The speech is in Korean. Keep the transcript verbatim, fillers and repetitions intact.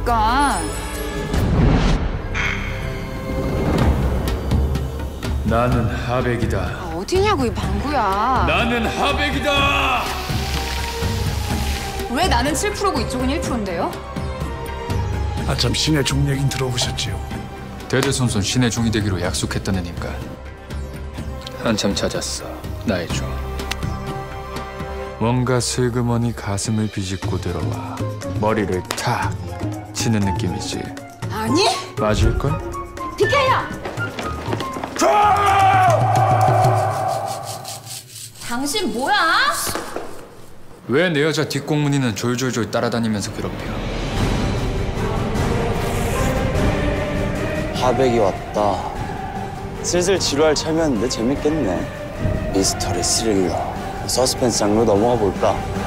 있다니까. 나는 하백이다. 아, 어디냐고 이 방구야. 나는 하백이다. 왜 나는 칠 퍼센트고 이쪽은 일 퍼센트인데요? 아참 신의 종 얘긴 들어보셨지요? 대대손손 신의 종이 되기로 약속했던 애니까. 한참 찾았어, 나의 종. 뭔가 슬그머니 가슴을 비집고 들어와 머리를 탁 치는 느낌이지. 아니? 맞을걸? 비켜요! 당신 뭐야? 왜 내 여자 뒷공무니는 졸졸졸 따라다니면서 괴롭혀? 하백이 왔다. 슬슬 지루할 참이었는데 재밌겠네. 미스터리 스릴러, 서스펜스 장르 넘어가 볼까?